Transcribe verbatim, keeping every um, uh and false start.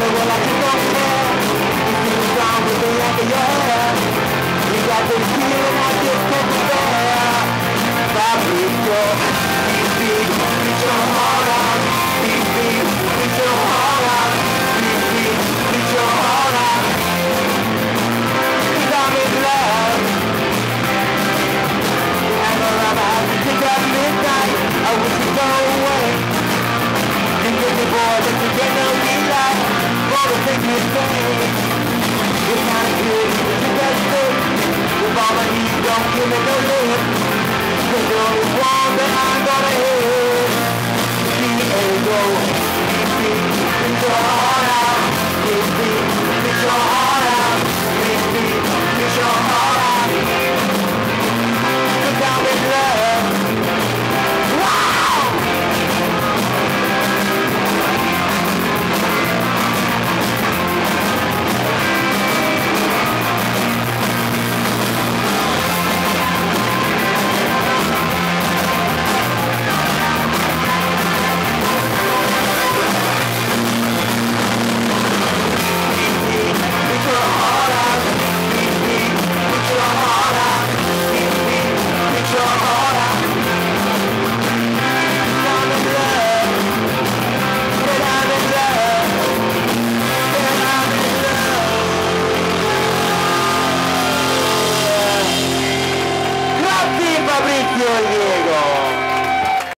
well like you don't care. You feel strong with the end of your hair. You got this feeling I just can't bear. Stop with your beat, beat, beat your heart out. Beat, beat, beat your heart out. Beat, beat, beat your heart out. 'Cause I'm in love. And the love I have to take at midnight. I wish you'd go away. You get me bored that you get no delight. For the things you say. It's not good, it's the best thing. With all my needs, don't give me no lip. 'Cause you're the one that I